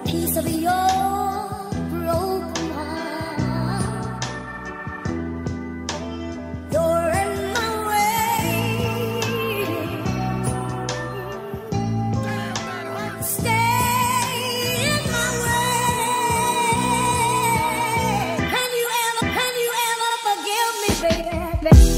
piece of your broken heart. You're in my way. Stay in my way. Can you ever forgive me, baby?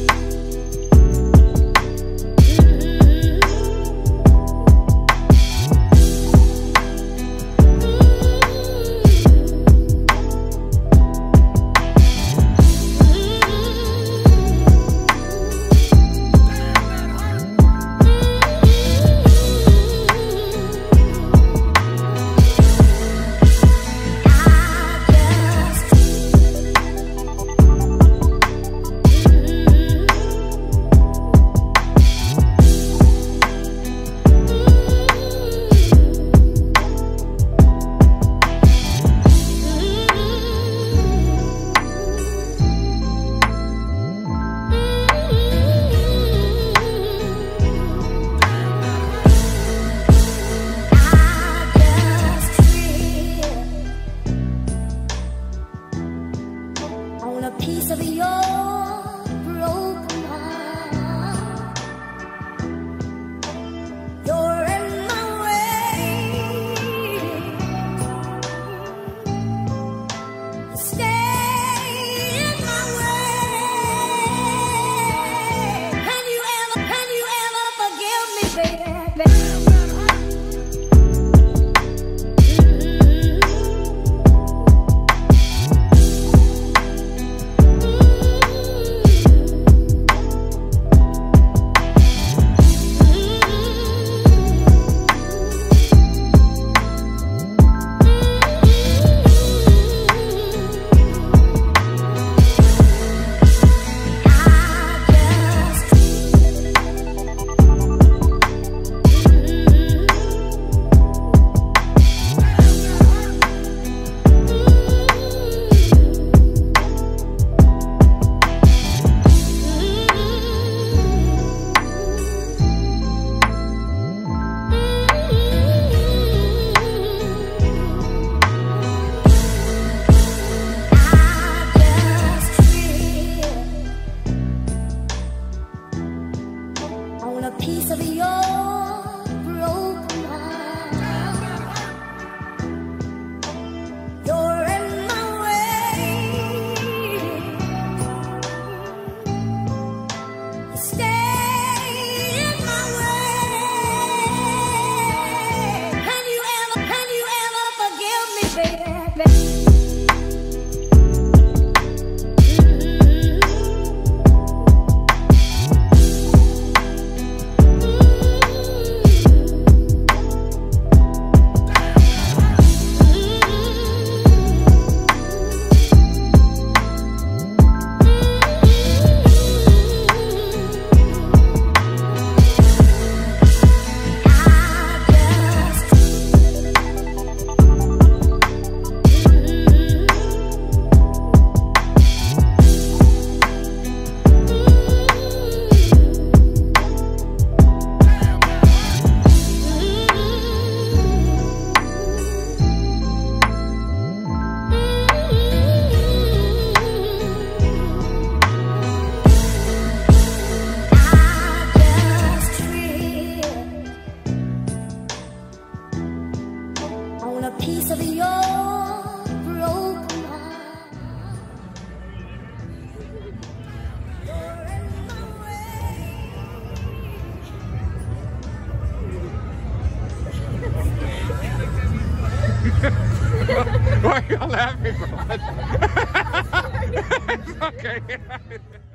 A piece of your broken heart. You're in my way. Stay in my way. Can you ever forgive me, baby? A piece of your broken heart. You're in my way. Stay in my way. Can you ever forgive me, baby? A piece of your broken heart. You're in my way. Why are you laughing, bro? It's okay.